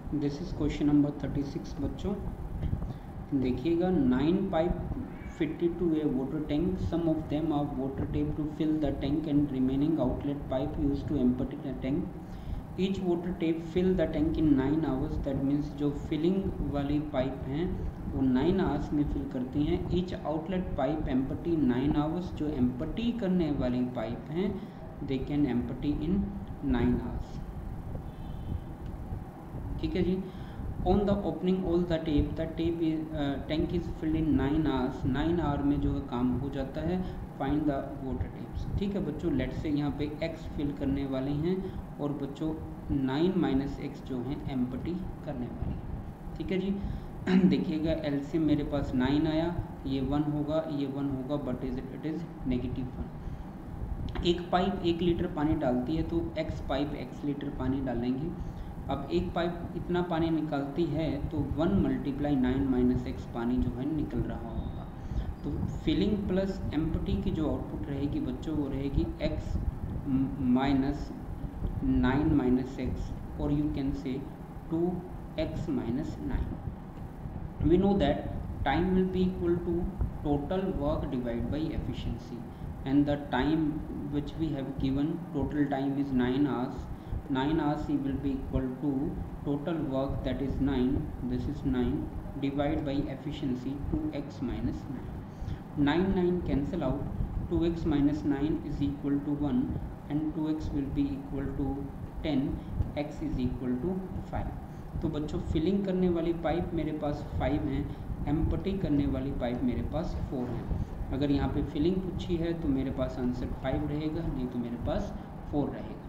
This is question number 36 बच्चों। देखिएगा 9 pipe fitted to a water tank. Some of them are water tape to fill the tank and remaining outlet pipe used to empty the tank. Each water tape fill the tank in 9 hours. That means जो filling वाली pipe हैं वो 9 hours में fill करती हैं. Each outlet pipe empty 9 hours. जो empty करने वाली पाइप हैं they can empty in 9 hours. ठीक है जी. On the opening all the tank is filled in 9 hours. 9 hour में जो है काम हो जाता है. Find the water taps. ठीक है बच्चों, लेट से यहाँ पे x फिल करने वाले हैं और बच्चों 9 माइनस एक्स जो हैं एम्प्टी करने वाले हैं. ठीक है जी. देखिएगा एलसीएम मेरे पास 9 आया, ये 1 होगा, ये 1 होगा, बट इट इज़ -1. एक पाइप 1 लीटर पानी डालती है तो x पाइप x लीटर पानी डालेंगे. अब एक पाइप इतना पानी निकालती है तो 1 × 9 माइनस एक्स पानी जो है निकल रहा होगा. तो फिलिंग प्लस एम्प्टी की जो आउटपुट रहेगी बच्चों वो रहेगी x माइनस 9 माइनस एक्स, और you can say 2x minus 9. We know that time will be equal to total work divide by efficiency, and the time which we have given total time is 9 hours. 9 hours will be equal to total work, that is 9, this is 9, divide by efficiency 2x minus 9. 9 cancel out. 2x minus 9 is equal to 1 and 2x will be equal to 10. x is equal to 5. तो बच्चों filling करने वाली pipe मेरे पास 5 हैं, empty करने वाली pipe मेरे पास 4 हैं. अगर यहाँ पे फिलिंग पूछी है तो मेरे पास आंसर 5 रहेगा, नहीं तो मेरे पास 4 रहेगा.